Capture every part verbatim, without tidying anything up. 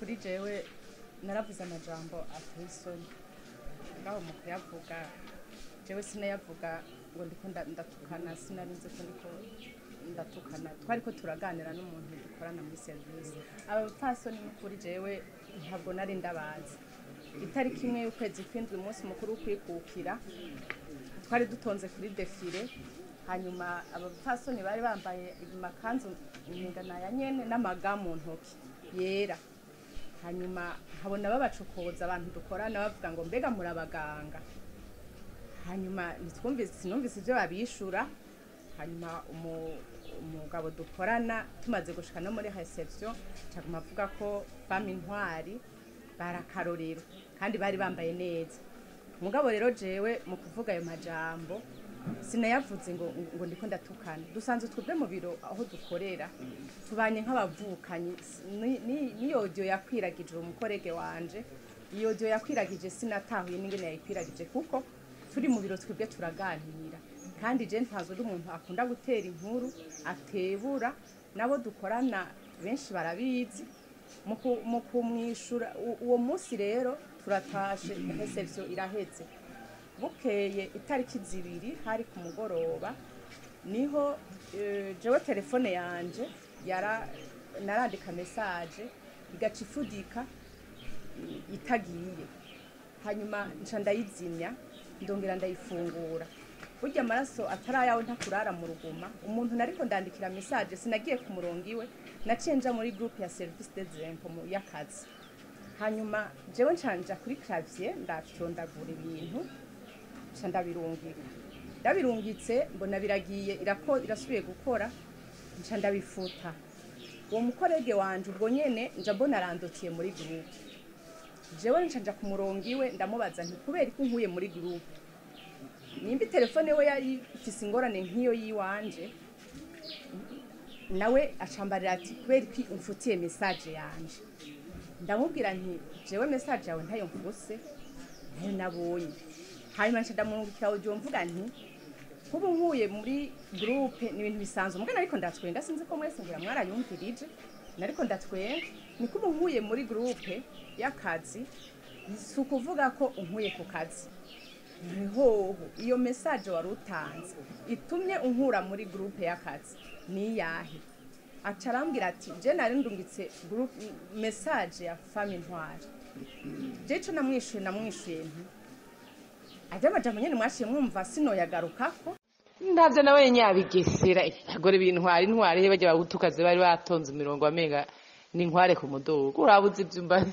nukuri jewe naravuze amajambo ateye isoni ngaho mu kuyavuga jewe sinayavuga ngo ndiko ndatukana sinarinze ko ndiko ndatukana twari ko turaganira n'umuntu dukorana muri service aba bapfasoni nukuri jewe ntabwo nari ndabazi itariki imwe y'ukwezi kw'indwi umunsi mukuru kwikukira twari dutonze kuri defile hanyuma abapfasoni bari bambaye amakanzu ingana ya nyene n'amaga mu ntoki yera hanyuma habona babacokoza abantu dukorana bavuga ngo mbega muri abaganga hanyuma nitwumvise sinumvise ivyo babishura hanyuma umugabo dukorana tumaze gushika no muri reception cyaguma avuga ko fami intwari barakarorero kandi bari bambaye neza umugabo rero jewe mu kuvuga ayo majambo sinayavuze ngo ngo ndiko ndatukana dusanzwe twebwe mu biro aho dukorera tubanye nk'abavukanyi ni audio yakwiragije umukorege wanje iyo audio yakwiragije sinatahuye n'ingene yakwiragije kuko turi mu biro twebwe turaganira kandi je ntazo umuntu akunda gutera inkuru atebura nabo dukorana benshi barabizi mu kumwishura uwo munsi rero turatashe reception iraheze bukeye itariki zibiri hari ku mugoroba niho jewe telefone yanje yara narandika message igaca ifudika itagiye hanyuma nca ndayizimya ndongera ndayifungura burya amaraso atarayawe ntakurara mu ruguma umuntu nariko ndandikira message sinagiye ku murongo iwe nacenja muri groupe ya service des impôts y'akazi hanyuma jewe ncanja kuri clavier ndacyondagura ibintu ndabirungika ndabirungitse mbona biragiye irako irasubiye gukora nca ndabifuta uwo mukorege wanje ubwo nyene nja mbona arandotiye muri groupe jewe ncanja ku murongo iwe ndamubaza nti kubera ko nkuye muri groupe nimba telefone we yari ifise ingorane nk'iyo yiwanje nawe acambarira ati kubera ko umfutiye message yanje ndamubwira nti jewe message yawe ntayo mfuse nayo nabonye hanyuma nca ndamurungikira audio mvuga nti kuba nkuye muri groupe ni ibintu bisanzwe mugana ariko ndatwenga sinzi ko mwese ngira mwarayumvirije nariko ndatwenga ni kuba nkuye muri groupe y'akazi sukuvuga ko unkuye ku kazi niho iyo message warutanze itumye unkura muri groupe y'akazi ni yahe acarambira ati je nari ndungitse groupe message ya fami intwari je cyo namwishuye namwishuye nti aje amajambo nyene mwashiye mwumva sino yagarukako ndavye nawe nyabigesera agore bintwari intwari baje bagutukaze bari batonze imirongo amenga ni nkware ku mudogo urabuze ivyumba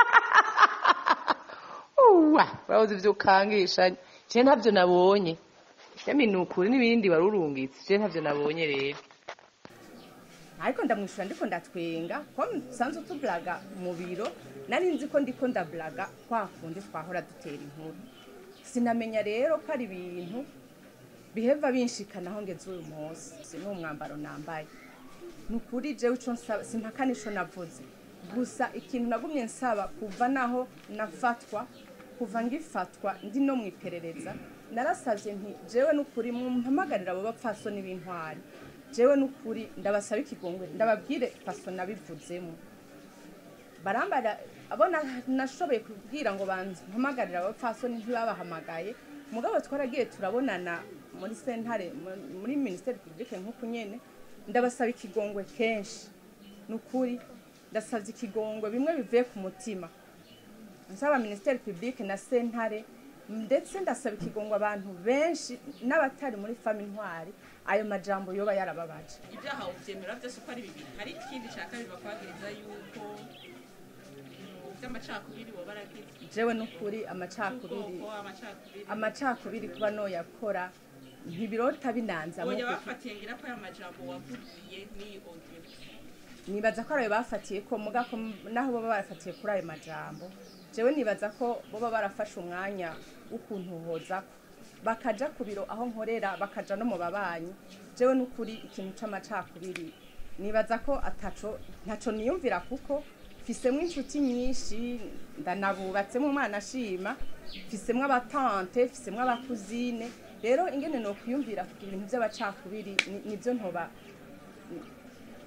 uwa urabuze ivyo kangisha je ntavyo nabonye yaminukuri nibindi barurungitse je ntavyo nabonye rero ariko ndamwishura ndiko ndatwenga ko sanzo tublaga mu biro nari nzi ko ndiko ndablaga kwa kundi twahora dutera inkuru sinamenya rero ko ari ibintu biheva binshikana aho ngeze uyu munsi n'umwambaro nambaye nukuri jewe ico nsaba simpakanisho navuze gusa ikintu nagumye nsaba kuva naho nafatwa kuva ngifatwa ndi no mwiperereza narasavye nti jewe nukuri mumpamagarira abo bapfaso n'ibintwari jewe nukuri ndabasaba ikigongwe ndababwire faso nabivuzemo barambara abona nashoboye kubwira ngo banze mpamagarira abapfaso ntibabahamagaye mugabo twaragiye turabonana muri sentare muri ministère public nkuko nyene ndabasaba ikigongwe kenshi nukuri ndasavye ikigongwe bimwe bivuye ku mutima nsaba ministère public na sentare ndetse ndasaba ikigongwe abantu benshi n'abatari muri fami intwari ayo majambo yoba yarababaje ibyaha ubyemera byose uko ari bibiri hari ikindi cyaka bibakwagiriza yuko by'amacakubiri bo baragize jewe nukuri amacakubiri amacakubiri kuba no yakora ntibirota binanza mu bafatiye ngira ko amajambo wavugiye ni audio nibaza ko arayo bafatiye ko muga ko naho baba barafatiye kuri ayo majambo jewe nibaza ko boba barafashe umwanya ukuntu hoza bakaja ku biro aho nkorera bakaja no mu babanyi jewe nukuri ikintu c'amacakubiri nibaza ko ataco ntaco niyumvira kuko fisemwe inshuti nyinshi ndanabubatsemo umwana ashima fisemwe abatante fisemwe abakuzine rero ingene no kuyumvira kugira ibintu by'abacakubiri nivyo ntoba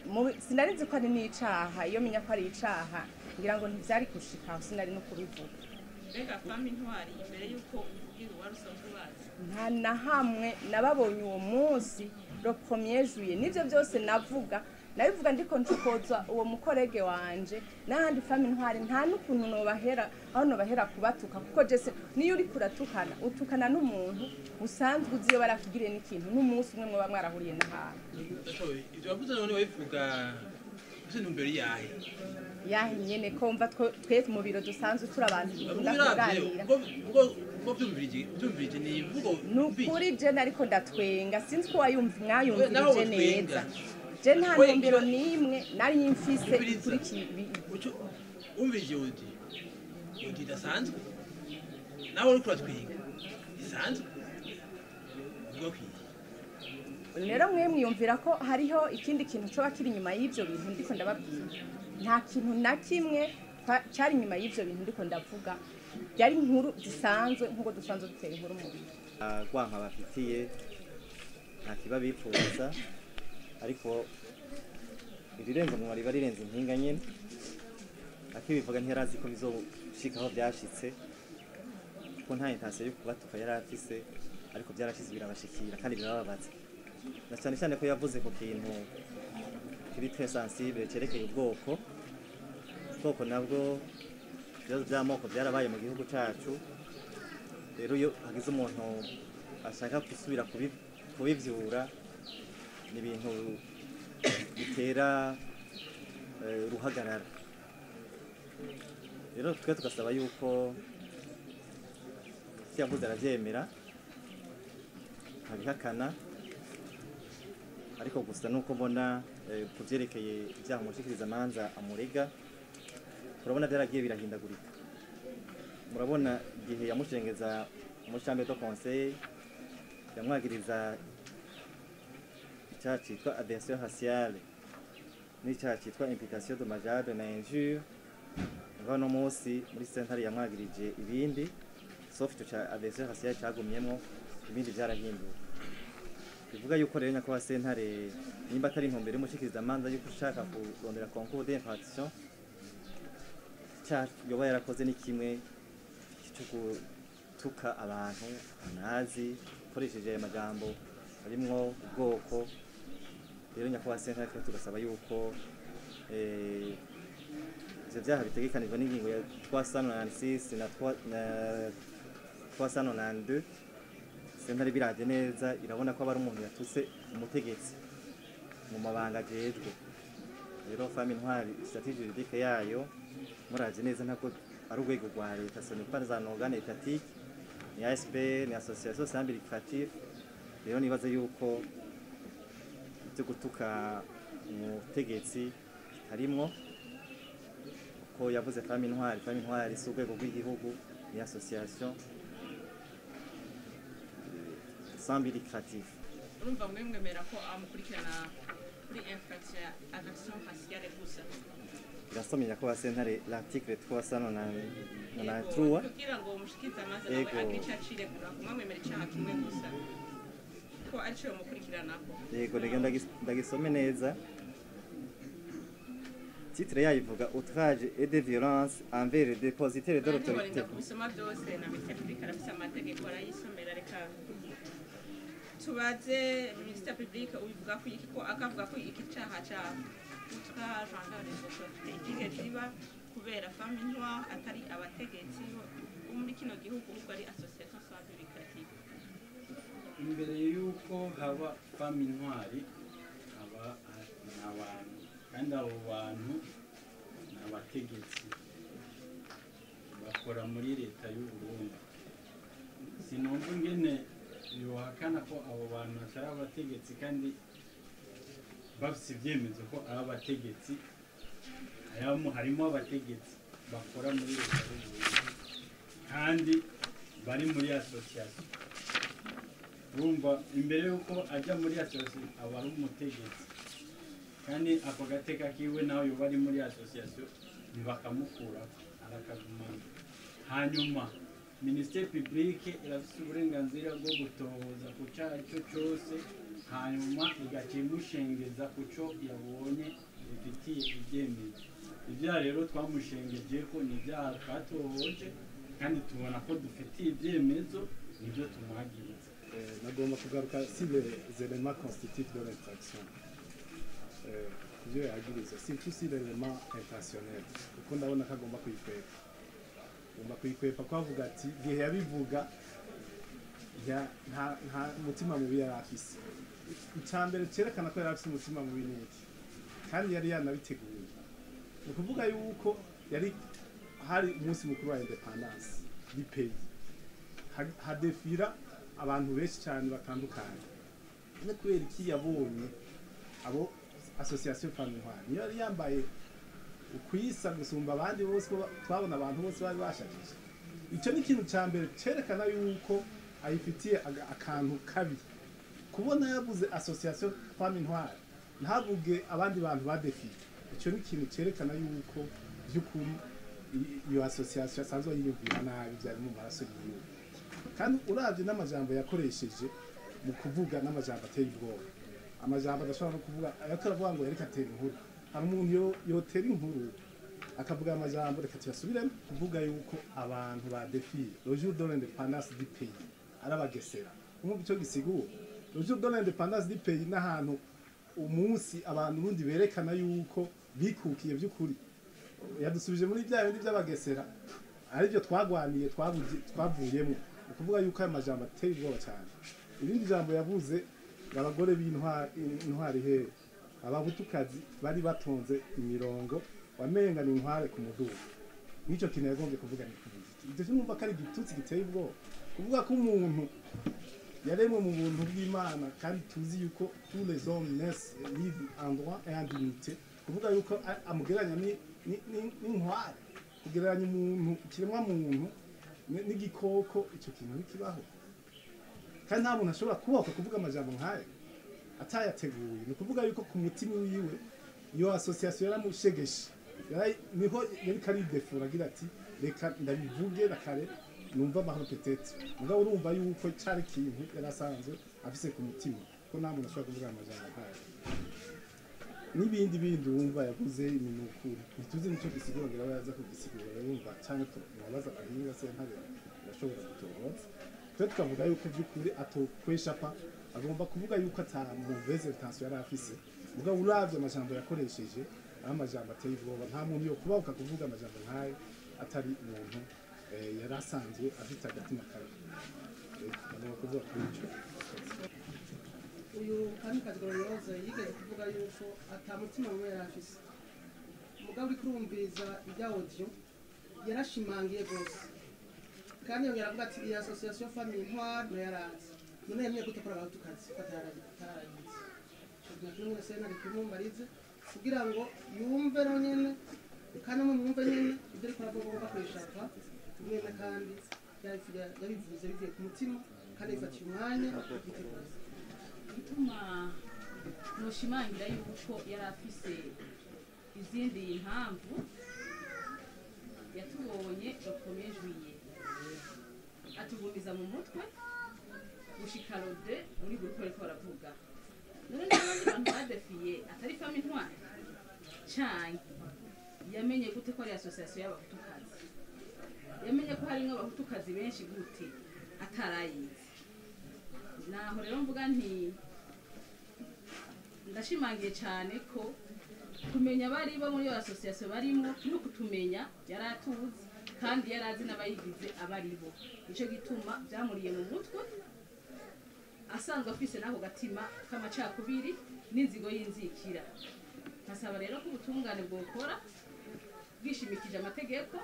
sinari nzi ko ari n'icaha iyo menya ko ari icaha ngira ngo ntivyari gushika sinari no kubivuga mbega fami ntwari imbere yuko uvugira uwari usanzwe ubazi nta na hamwe nababonye uwo munsi le premier juillet nivyo byose navuga nabivuga ndiko ncokoza uwo mukorege wanje n'ahandi fami ntwari nta n'ukuntu nobahera aho nobahera kubatuka kuko jese niyo uri kuratukana utukana n'umuntu usanzwe uziyo barakugiriye n'ikintu n'umunsi umwe mwe bamwarahuriye n'ahantu ibyo bavuze none wabivuga ese numbere yahe yahe nyene ko mva twese mu biro dusanzwe turi abantu dukunda kuganira ubwo ubwo byumvirije byumvirije ni ivugo nukuri je nariko ndatwenga sinzi ko wayumva mwayumvirije neza je nta ntumbero nimwe nari mfise kuri kibi umvirije uti uti dasanzwe nawe uri kuratwenga isanzwe ubwo kwiye rero mwe mwiyumvira ko hariho ikindi kintu coba kiri inyuma y'ivyo bintu ndiko ndababwira nta kintu na kimwe cyari inyuma y'ivyo bintu ndiko ndavuga byari inkuru zisanzwe nkuko dusanzwe dutera inkuru mu bintu gwanka bafitiye nta kiba bipfuza ariko ibirenze mu bari barenze impinga nyene akibivuga ntiyarazi ko bizoshikaho byashitse ko nta intention yo kubatuka yarafise ariko byarashize birabashikira kandi birababaza na cyane cyane ko yavuze ku kintu kiri très sensible cerekeye ubwoko ubwoko nabwo ibibazo by'amoko byarabaye mu gihugu cyacu rero iyo hagize umuntu ashaka gusubira kubivyura ni ibintu bitera ruhagarara rero twe tugasaba yuko yavuze aravyemera abihakana ariko gusa nuko mbona kuvyerekeye ibyaha umushikiriza amanza amurega turabona byaragiye birahindagurika murabona igihe yamushengeza mu chambre de conseil yamwagiriza icyaha cyitwa adhésion raciale n'icyaha cyitwa implication dommageable na injure ngo no munsi muri sentare yamwagirije ibindi sauf icyo cya adhésion raciale cyagumyemo ibindi byarahinduwe bivuga yuko rero nyakwa sentare nimba atari intumbero y'umushikiriza amanza yuko ushaka kurondera concours d'infraction cya yoba yarakoze ni kimwe cyo gutuka abantu nazi koresheje amajambo arimwo ubwoko rero nyakwa sentare tugasaba yuko eh ivyo byaha bitegekanijwe n'ingingo ya trois cent quatre-vingt-six na trois cent quatre-vingt-deux sentare biraje neza irabona ko abari umuntu yatuse umutegetsi mu mabanga ajejwe rero fami ntwari strategie juridique yayo muraje neza ntako ari urwego rwa leta ce n'est pas un organe étatique ni A S P ni association syndicale rero nibaze yuko byo gutuka umutegetsi harimwo ko yavuze fami ntwari fami ntwari si urwego rw'igihugu ni association syndicale urumva mwe mwemera ko amukurikirana kuri infraction agression raciale gusa irasomenya ko basentare l'article trois cent quatre-vingt-trois kugira ngo umushikiriza amazi nawe agicacire kura kumwe mwemera icyaha kimwe gusa ko arico mukurikiranako yego rega ndagisome neza titre yayivuga outrage et de violence envers les dépositaires de l'autorité kubisoma byose na ministère public arafise amategeko arayisomera reka tubaze ministère public ubivuga ko iki ko akavuga ko iki cyaha cya outrage envers les autorités igihe kiba kubera fami ntwa atari abategetsi bo muri kino gihugu ubwo ari association syndicale imbere yuko haba fami ntwari aba n'abantu kandi abo bantu n'abategetsi bakora muri leta y'u Burundi sinumva ingene yohakana ko abo bantu atari abategetsi kandi bafite ibyemezo ko ari abategetsi harimo abategetsi bakora muri leta y'u Burundi kandi bari muri association urumva imbere yuko ajya muri association aba ari umutegetsi kandi ako gateka kiwe nawe yoba ari muri association ntibakamukura arakagumana hanyuma ministère publique irafite uburenganzira bwo gutohoza ku cyaha cyo cyose hanyuma igaca imushengeza ku cyo yabonye bifitiye ibyemezo. Ibyaha rero twamushengeje ko ni ibyaha twatohoje kandi tubona ko dufitiye ibyemezo nibyo tumwagiriza. Nagomba kugaruka si les éléments constitutifs de l'infraction. Ibyo yagiriza si tous si l'élément intentionnel kuko ndabona ko agomba kuyikwepa agomba kuyikwepa ko avuga ati igihe yabivuga nta mutima mubi yari afise. Icya mbere cyerekana ko yari afise umutima mubi n'iki kandi yari yanabiteguye. Ni ukuvuga yuko yari hari umunsi mukuru wa independance du pays hadefira abantu benshi cyane batandukanye. Ne kubera iki yabonye abo association Femme Ntwari niyo yari yambaye ukwisa gusumba abandi bose twabona abantu bose bari bashakije. Icyo ni ikintu cya mbere cyerekana yuko ayifitiye akantu kabi. Kubona yavuze association Femme Ntwari ntavuge abandi bantu badefiye. Icyo ni ikintu cyerekana yuko by'ukuri iyo association asanzwe yiyumvira nabi byari mu maraso yiwe. Kandi uravye n'amajambo yakoresheje mu kuvuga n'amajambo ateye ubwoba. Amajambo adashobora no kuvuga ayataravuga ngo yereka atera inkuru. Hari umuntu yotera inkuru akavuga amajambo reka tuyasubiremo kuvuga yuko abantu badefiye le jour de l'indépendance du pays arabagesera. Nk'uko icyo gisiguwe le jour de l'indépendance du pays n'ahantu umunsi abantu bundi berekana yuko bikukiye by'ukuri. Yadusubije muri bya bindi by'abagesera aribyo twagwaniye twavuyemo. Ukuvuga yuko aya majambo ateye ubwoba cyane. Ibindi jambo yavuze abagore b'intwari he ababutukazi bari batonze imirongo wamenga ni intware ku muduga. Nicyo kintu yagombye kuvuga ni kuvuga. Ibyo cyumva kari gitutsi giteye ubwoba. Kuvuga ko umuntu yaremwe mu buntu bw'Imana kandi tuzi yuko tous les hommes naissent libres en droit et en dignité. Kuvuga yuko amugeranya ni n'intware. Kugeranya umuntu kiremwa muntu n'igikoko icyo kintu nikibaho. Kandi nta muntu ashobora kubaka kuvuga amajambo nk'ayo atayateguye. Ni kuvuga yuko ku mutima wiwe iyo association yaramushegeshe niho yari kari defura agira ati reka ndabivuge rakare numva amahoro peut-être. Mugabo urumva yuko cyari ikintu yarasanzwe afise ku mutima ko nta muntu ashobora kuvuga amajambo nk'ayo. N'ibindi bindi wumva yavuze iminukuru ntituzi nicyo gisigurira baza kugisigura yumva cyane ko mubaza ahinga se ntare ndashobora gutohoza. Twe tukavuga yuko by'ukuri atokweshapa agomba kuvuga yuko ata mauvaise intention yari afise. Mugabo uravye amajambo yakoresheje amajambo ateye ubwoba. Nta muntu yo kuba ukakuvuga amajambo nk'ayo atari umuntu yari asanzwe afite agatima kabi. Agomba kuvuga kuri icyo. Uyu Kamikazi Gloriosa yigeze kuvuga yuko atamutima we yari afise. Mugabo uri kurumviriza ibya audio yarashimangiye gose. Kandi yongera avuga ati iyi association Femme Ntwari no yarazi. None yemye gutakora abatukazi fataragize. Cyo kimwe se nari kumumbarize kugira ngo yumve no nyene kandi mu mwumve nyene ibyo ari kuravuga bakoreshaga nyene kandi yabivuze bivuye ku mutima kandi ifatiye umwanya giteguza. Bituma noshimangira yuko yari afise izindi mpamvu yatubonye bakomejwiye atugumiza mu mutwe gushika rode muri groupe ariko baravuga. None n'abandi bantu badefiye atari Femme Ntwari cyane yamenye gute ko ari association y'abahutukazi. Yamenye ko hari nk'abahutukazi benshi gute atarayize. Naho rero mvuga nti ndashimangiye cyane ko kumenya bari bo muri iyo association barimo no kutumenya yaratuzi kandi yarazi n'abayigize abaribo. Ico gituma byamuriye mu mutwe asanzwe afise nako gatima k'amacakubiri n'inzigo y'inzikira. Nkasaba rero ko ubutungane bwokora bwishimikije amategeko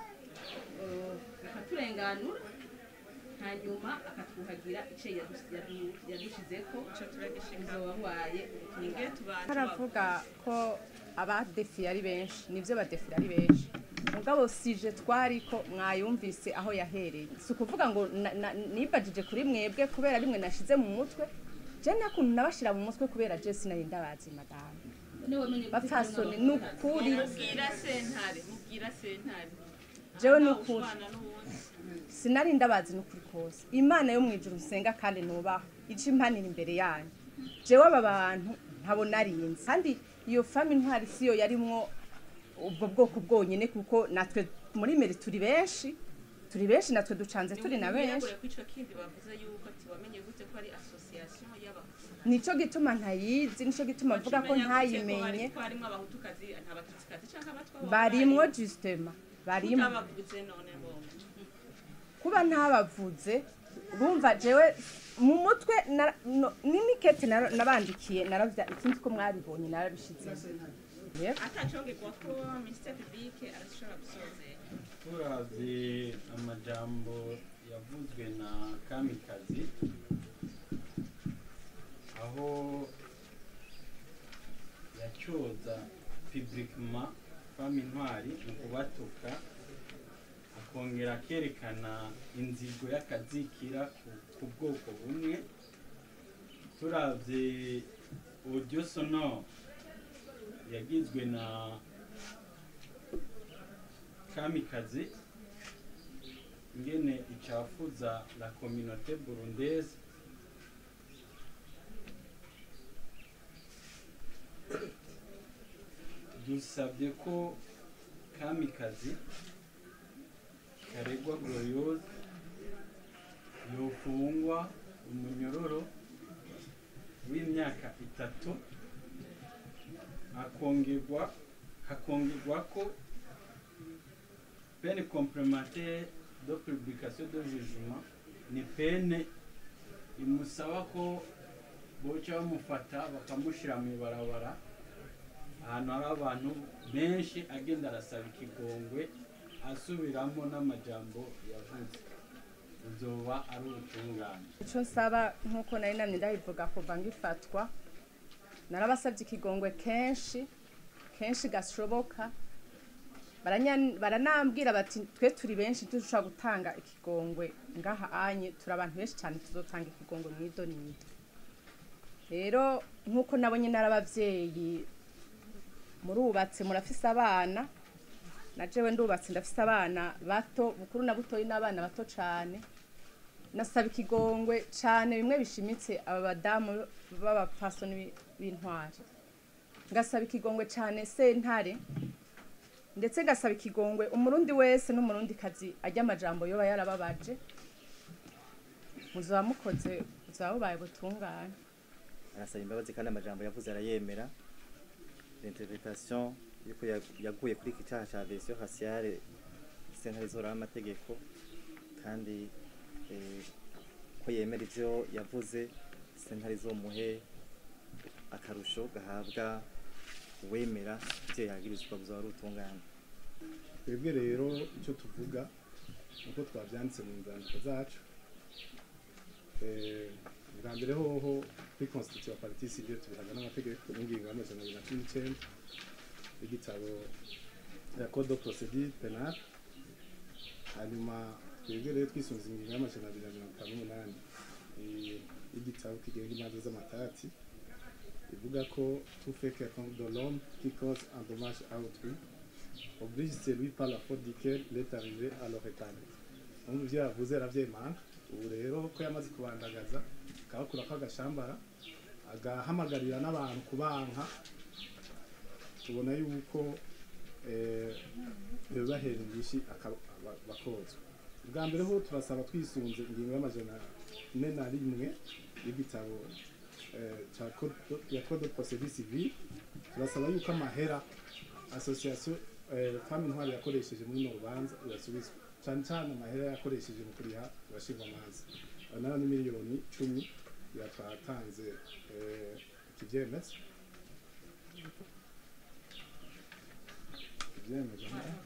akaturenganura hanyuma akatwuhagira ice yadushizeko turagishingawaye baravuga ko abadefiye ari benshi nivyo badefira ari benshi. Mugabo sije twari ko mwayumvise aho yahereye. Si ukuvuga ngo nibajije kuri mwebwe kubera rimwe nashize mu mutwe. Je nakuntu nabashira mu mutwe kubera je sinari ndabazi madame. Bapfasoni nukuri mubwira sentare mubwira sentare jewe nukuri sinari ndabazi nukuri kose. Imana yo mwijuru nsenga kandi nubaho ici impanira imbere yanyu jewe aba bantu ntabo narinzi kandi iyo fami intwari siyo yarimwo ubwo bwoko bwonyene kuko natwe muri meri turi benshi turi benshi natwe ducanze turi na benshi kwico kindi bavuze yuko tiwamenye gute ko ari association y'abahutu nico gituma ntayizi nico gituma mvuga ko ntayimenye harimo abahutukazi ntabatutsikazi cyangwa abatwa barimwo justement barimwo bavuze none bo kuba ntabavuze urumva jewe mu mutwe n'imikete nabandikiye naravya ikindi ko mwabibonye narabishize atacongegwa ko ministère public arashobora gusozera turavye amajambo yavuzwe na Kamikazi aho yacoza publiquement fami intwari mu kubatuka akongera akerekana inzigo y'akazikira ku bwoko bumwe turavye audio sonore yagizwe na Kamikazi ingene icafuza la communauté burundaise dusabye ko Kamikazi Karegwa Gloriose yofungwa umunyororo w'imyaka itatu akongerwa hakongerwa ko peine complémentaire de publication de jugement ni peine imusaba ko boca bamufata bakamushira mu ibarabara ahantu hari abantu benshi agenda arasaba ikigongwe asubiramo n'amajambo yavuze uzoba ari ubutungane ico nsaba nkuko nari namye ndabivuga kuva ngifatwa narabasabye ikigongwe kenshi kenshi gashoboka baranambwira bati twe turi benshi dushobora gutanga ikigongwe ngaha anye turi abantu benshi cyane tuzotanga ikigongwe mu idonido rero nkuko nabonye narabavyeyi murubatse murafise abana na jewe ndubatse ndafise abana bato bukuru na butoyi n'abana bato cyane nasaba ikigongwe cyane bimwe bishimitse aba badamu b'abapfasoni b'intwari ngasaba ikigongwe cyane sentare ndetse ngasaba ikigongwe umurundi wese n'umurundi kazi ajya amajambo yoba yarababaje muzaba mukoze muzaba bubaye butungane arasaba imbabazi kandi amajambo yavuze arayemera l'interprétation yuko yaguye kuri iki cyaha cya version raciale sentare zora amategeko kandi ko yemera ivyo yavuze sentare zo muhe akarusho gahabwa wemera ivyo yagirizwa buzaba rutungana twebwe rero icyo tuvuga uko twavyanditse mu nzandiko zacu eh bwa mbere hoho kuri constitution ya partie civile tubihaga n'amategeko n'ingingo y'amajana abiri na cumi n'icenda y'igitabo ya code de procédure pénale hanyuma twebwe rero twisunze ingingo y'amajana abiri na mirongo itanu n'umunani y'igitabo kigenga imanza z'amatati ivuga ko tout fait quelconque de l'homme qui cause un dommage à autrui oblige celui par la faute duquel il est arrivé à le réparer. Umwe ivyo yavuze aravyemanga ubu rero ko yamaze kubandagaza akabakura ko agashambara agahamagarira n'abantu kubanka tubona yuko bibahera indishi bakozwa bwa mbere ho turasaba twisunze ingingo y'amajana ane na rimwe y'igitabo ya code de procédure civile turasaba yuko amahera association femme intwari yakoresheje muri no rubanza yasubizwa cyane cyane amahera yakoresheje mu kuriha abashirwa amazi nayo ni miliyoni cumi yatwatanze ikivyemeza ikivyemeza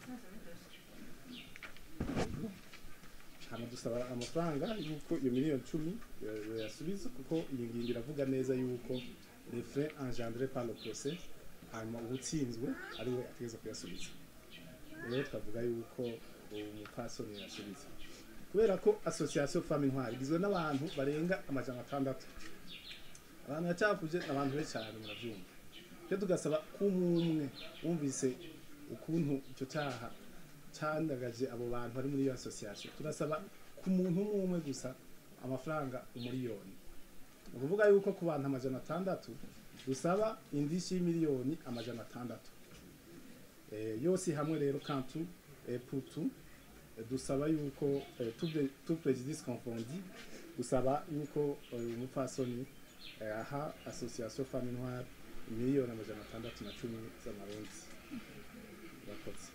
hano dusaba amafaranga yuko iyo miliyoni cumi yasubiza kuko iyi ngingo iravuga neza yuko les frais engendrés par le procès hanyuma ubutsinzwe ariwe ategeza kuyasubiza rero twavuga yuko umupasoni yasubiza kubera ko association femme intwari igizwe n'abantu barenga amajana atandatu abantu yacapuje abantu be cyane muravyumva cyo tugasaba kumumwe wumvise ukuntu icyo cyaha cyandagaje abo bantu bari muri iyo association turasaba ku muntu umwe gusa amafaranga umuriyoni ni ukuvuga yuko ku bantu amajana atandatu dusaba indishyi y'imiliyoni amajana atandatu eh, yose hamwe rero kantu eh, putu eh, dusaba yuko eh, tout préjudice confondi dusaba yuko eh, umupfasoni eh, aha association femme noire miliyoni amajana atandatu na cumi z'amarundi bakoze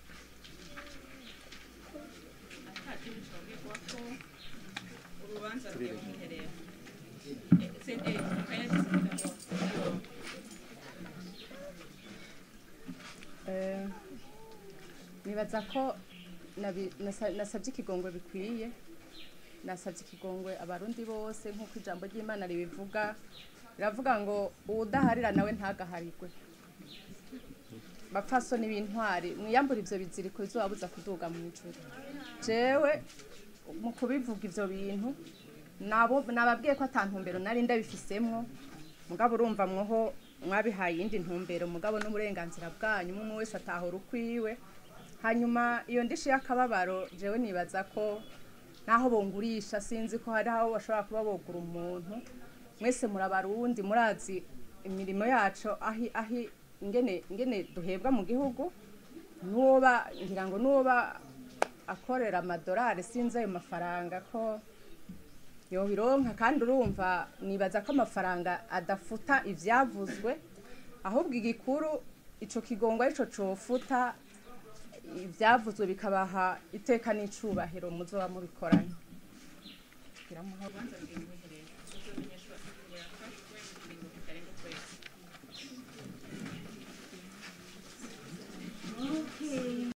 atati bishobora ko urubanza rwe mwiherero sente kayagisiga Eh, nibaza ko nabi- nasa- nasabye ikigongwe bikwiye nasabye ikigongwe abarundi bose nk'uko ijambo ry'Imana ribivuga riravuga ngo uwudaharira nawe ntagaharirwe bapfasoni b'intwari mwiyambura ivyo biziriko bizobabuza kuduga mu ijuru jewe mu kubivuga ivyo bintu nabo nababwiye ko atantumbero nari ndabifisemwo mugabo urumva mwoho mwabihaye indi ntumbero mugabo n'uburenganzira bwanyu umwe wese atahora ukwiwe hanyuma iyo ndishi y'akababaro jewe nibaza ko naho bongurisha sinzi ko hari aho bashobora kuba bogura umuntu mwese murabarundi murazi imirimo yacu ahi ahi ingene ingene duhebwa mu gihugu nuba ngira ngo nuba akorera amadolari sinzi ayo mafaranga ko yobironka kandi urumva nibaza ko amafaranga adafuta ivyavuzwe ahubwo igikuru ico kigongo arico cofuta ivyavuzwe bikabaha iteka n'icubahiro muzoba mubikoranye urubanza rwe mwiherero uzomenyesha